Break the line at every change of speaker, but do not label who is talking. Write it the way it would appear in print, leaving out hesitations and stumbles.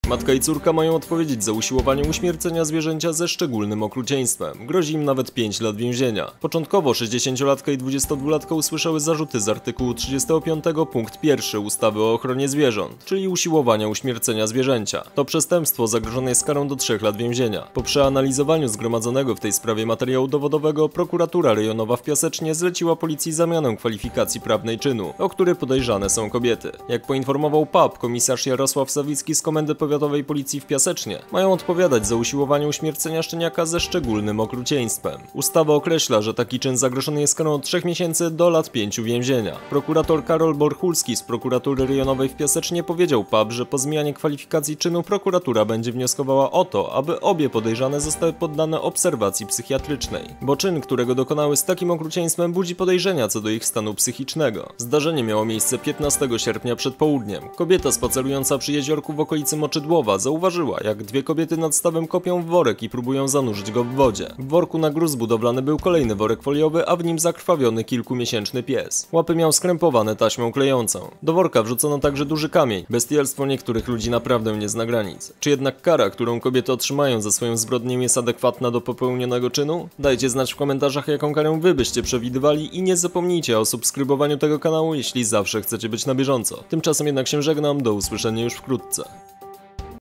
Matka i córka mają odpowiedzieć za usiłowanie uśmiercenia zwierzęcia ze szczególnym okrucieństwem. Grozi im nawet 5 lat więzienia. Początkowo 60-latka i 22-latka usłyszały zarzuty z artykułu 35 punkt 1 ustawy o ochronie zwierząt, czyli usiłowania uśmiercenia zwierzęcia. To przestępstwo zagrożone jest karą do 3 lat więzienia. Po przeanalizowaniu zgromadzonego w tej sprawie materiału dowodowego, prokuratura rejonowa w Piasecznie zleciła policji zamianę kwalifikacji prawnej czynu, o który podejrzane są kobiety. Jak poinformował PAP, komisarz Jarosław Sawicki z Komendy Powiatowej Policji w Piasecznie, mają odpowiadać za usiłowanie uśmiercenia szczeniaka ze szczególnym okrucieństwem. Ustawa określa, że taki czyn zagrożony jest karą od 3 miesięcy do lat 5 więzienia. Prokurator Karol Borchulski z prokuratury rejonowej w Piasecznie powiedział PAP, że po zmianie kwalifikacji czynu prokuratura będzie wnioskowała o to, aby obie podejrzane zostały poddane obserwacji psychiatrycznej, bo czyn, którego dokonały z takim okrucieństwem, budzi podejrzenia co do ich stanu psychicznego. Zdarzenie miało miejsce 15 sierpnia przed południem. Kobieta spacerująca przy jeziorku w okolicy Moczydłowa zauważyła, jak dwie kobiety nad stawem kopią w worek i próbują zanurzyć go w wodzie. W worku na gruz budowlany był kolejny worek foliowy, a w nim zakrwawiony kilkumiesięczny pies. Łapy miał skrępowane taśmą klejącą. Do worka wrzucono także duży kamień. Bestialstwo niektórych ludzi naprawdę nie zna granic. Czy jednak kara, którą kobiety otrzymają za swoją zbrodnię, jest adekwatna do popełnionego czynu? Dajcie znać w komentarzach, jaką karę wy byście przewidywali i nie zapomnijcie o subskrybowaniu tego kanału, jeśli zawsze chcecie być na bieżąco. Tymczasem jednak się żegnam, do usłyszenia już wkrótce.